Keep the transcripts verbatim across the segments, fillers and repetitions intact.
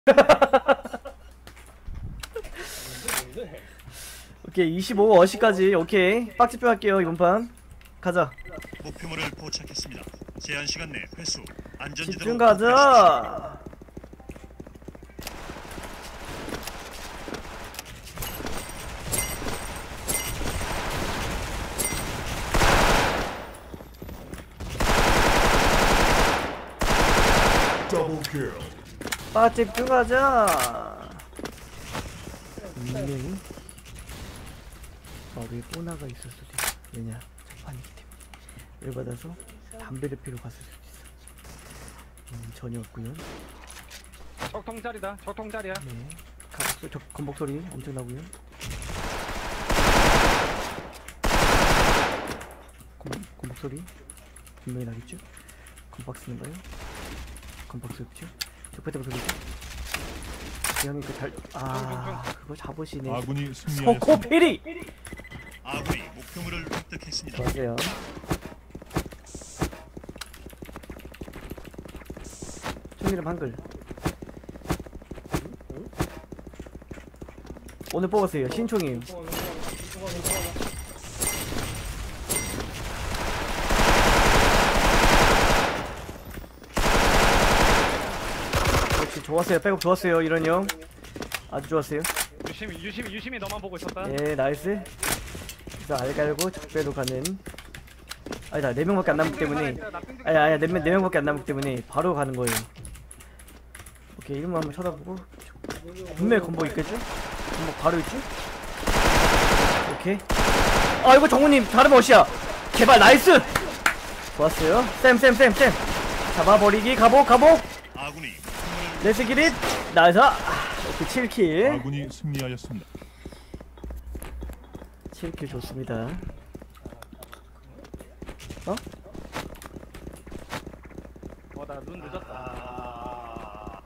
오케이 이십오 어시까지. 오케이 빡집중 할게요 이번 판. 가자. 목표물을 포착했습니다. 제한 시간 내 회수. 안전지대로 집중 가자. 더블킬. 빡집중 가자. 분명히 어, 위에 뽀나가 있을 수도 있어. 왜냐 첫판이기 때문에. 열받아서 담배를 피러 갔을 수도 있어. 음, 전혀 없구요. 적통자리다. 적통자리야. 네. 가복소, 저, 건복 소리 엄청 나고요. 건, 건복 소리 분명히 나겠죠? 건박스인가요? 건박스 없죠? 적배당 소리죠? 이 형이 그 달, 아, 그거 잡으시네. 아군이 승리하였습니다. 소코피리! 아군이 목표물을 획득했습니다. 맞아요. 총이름 한글. 오늘 뽑았어요. 신총이에요. 역시 좋았어요. 백업 좋았어요. 이런 형 아주 좋았어요. 유심히 유심히 유심히 너만 보고 있었다. 예, 나이스. 그래서 알 갈고 적배로 가는. 아니다, 네 명밖에 안 남기 때문에. 아니 아니 네 명 네 명밖에 안 남기 때문에 바로 가는 거예요. 오케이 이름 한번 쳐다보고. 분명히 건복 있겠죠? 건복 바로 있지? 오케이. 아 이거 정우님 다른 옷이야. 제발 나이스. 좋았어요. 쌤 쌤 쌤 쌤. 잡아버리기. 가복 가복. 아군이 레스 기릿. 나이스. 오케이 칠 킬. 아군이 승리하였습니다. 칠 킬 좋습니다. 어? 어, 나 눈 늦었다.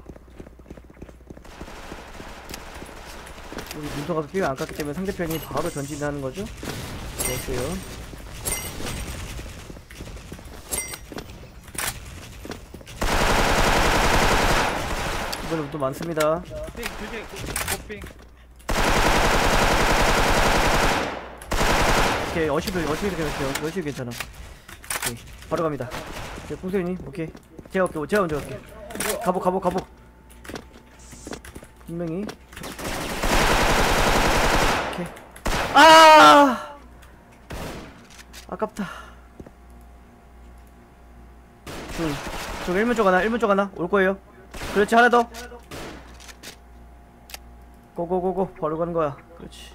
우리 문서가서 피가 안 깠기 때문에 상대편이 바로 전진하는 거죠? 됐어요. 이번에 또 많습니다. 빙, 그게 곱빙. 오케이, 어시도, 어시도 괜찮아요. 어시도 괜찮아. 오케이, 바로 갑니다. 오케이, 풍선이님, 오케이. 제가 갈게요. 제가 먼저 갈게요. 가복, 가복, 가복. 분명히. 오케이. 아! 아깝다. 응. 저 일 문 쪽 하나, 일 문 쪽 하나. 올 거예요. 그렇지, 하나 더. 고고고고. 바로 가는 거야. 그렇지.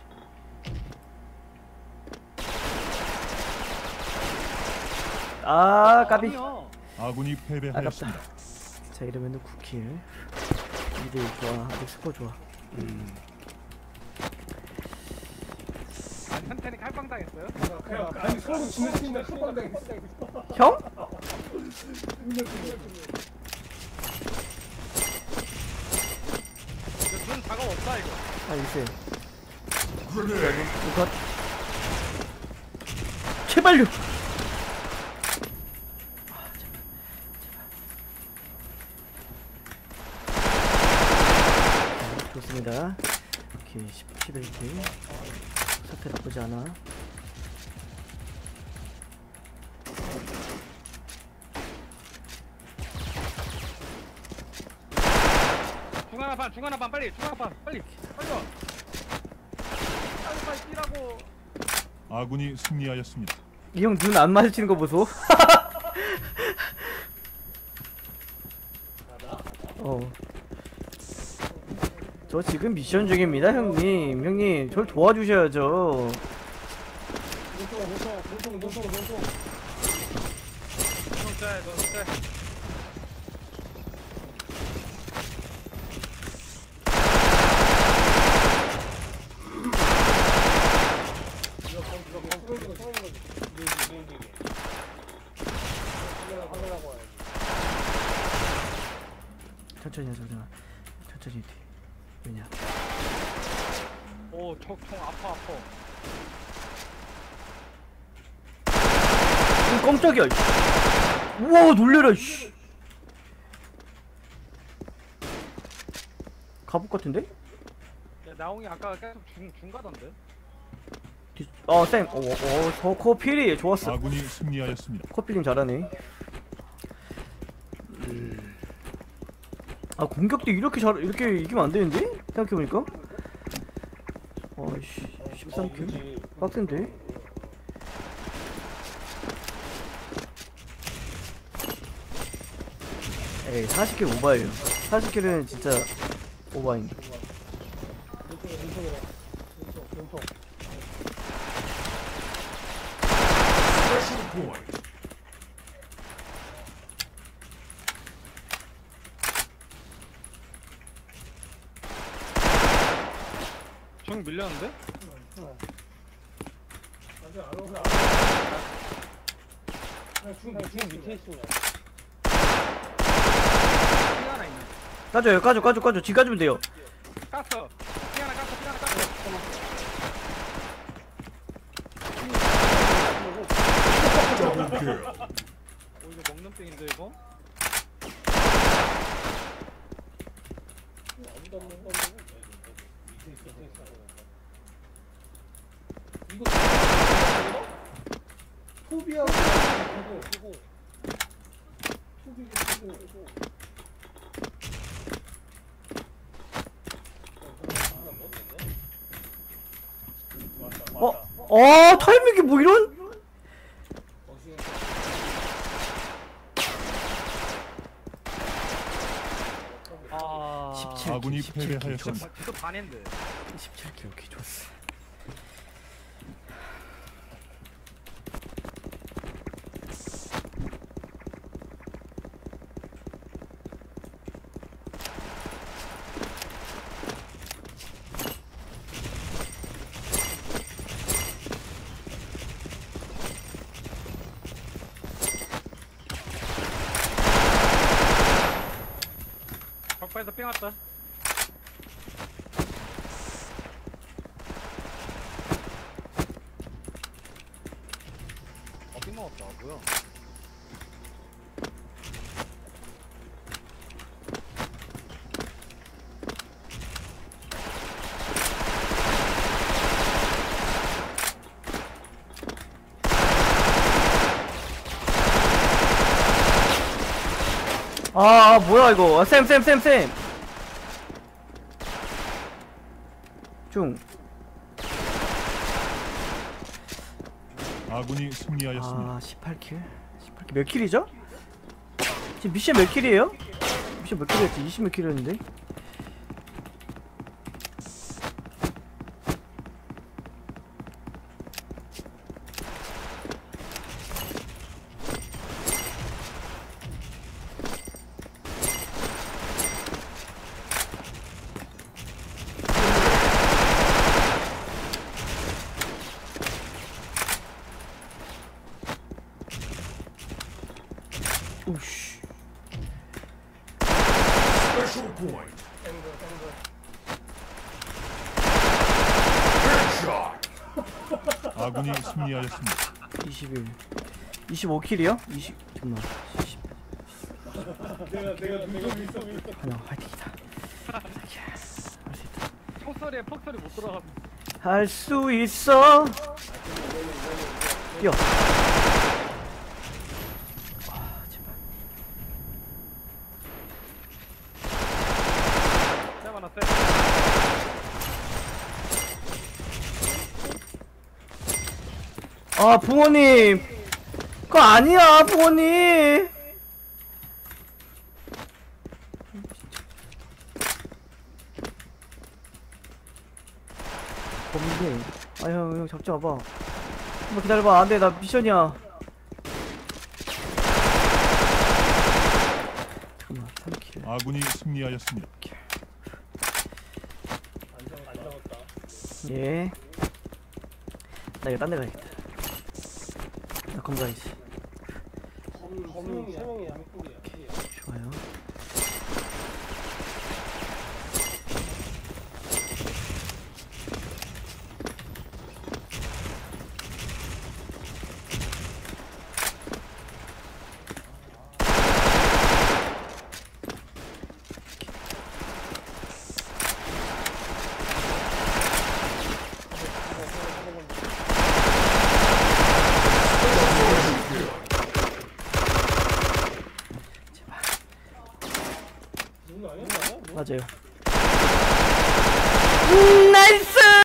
아, 까비. 아군이 패배하였습니다. 아깝다. 자, 이러면은 구 킬. 이 대 일 좋아. 아직 스코어 좋아. 음. 아, 현태는 칼빵 당했어요? 아니 서로 지는 팀이랑 합방 당했어. 형? 이거 눈 작업 없다 이거. 아, 있어요. 이거. 제발요! 좋습니다. 오케이, 십일 킬. 사태 나쁘지 않아. 중하나 반, 중하나 반 빨리, 중하나 반 빨리, 빨리 와. 빨리 빨리 뛰라고. 아군이 승리하였습니다. 이 형 눈 안 마주치는 거 보소. 어. 저 지금 미션 중입니다, 형님. 형님, 저를 도와주셔야죠. 노동자야, 노동자. 천천히 하자, 그냥. 천천히 돼. 왜냐? 오, 총, 총 아파 아파. 오, 깜짝이야. 우와, 놀래라. 씨. 갑옷 같은데? 야, 나홍이 아까 계속 중, 중 가던데? 뒤- 어 쌤. 어어저 코필이 좋았어. 아군이 승리하였습니다. 코필님 잘하네. 아 공격도 이렇게 잘 이렇게 이기면 안 되는데? 생각해보니까. 어이씨 십삼 킬 빡센데? 에이 사십 킬 오바예요. 사십 킬은 진짜 오바인데. 중 밀렸는데? 아직 안 오고. 중 밑에 있어. 피 하나 있네. 까줘요 까줘 까줘 까줘 지 까주면 돼요. 깠어. 피 하나 깠어, 피 하나 깠어. 오, 이거 먹는 땡인데, 이거? 이거 포비아 포비 어? 어 타이밍이 뭐 이런? 아. 십칠 킬, 아군이 십칠 킬 패배하였습니다. 좋았어. 지도 반했는데. 십칠 킬 오케이 좋았어. 벽파에서 삥 왔다. 어, 삥 먹었다. 뭐야? 아, 아 뭐야 이거. 쌤 쌤 쌤 쌤. 중. 아군이 승리하였습니다. 아 십팔 킬. 십팔 킬 몇 킬이죠? 지금 미션 몇 킬이에요? 미션 몇 킬이었지? 이십 몇 킬이었는데. 오씨. 아군이 승리하였습니다. 이십일. 이십오 킬이요? 이십. 잠깐만. 이십. 내가 내가 눈썹이 있어. 하나 화이팅이다. 할 수 있다. 총소리에 폭소리 못 들어가. 할 수 있어. 뛰어. 아 제발. 쌤 하나 쌤. 아 부모님. 그거 아니야 부모님. 범인데. 아형 형 잡지 마봐. 한번 기다려봐. 안돼 나 미션이야. 잠깐만 삼 킬. 아군이 승리하였습니다. 예. 나 이거 딴 데 가야겠다. 나 검사야지. 검은 세 명이야. 좋아요. 문 아니야? 맞아요. 음, 나이스!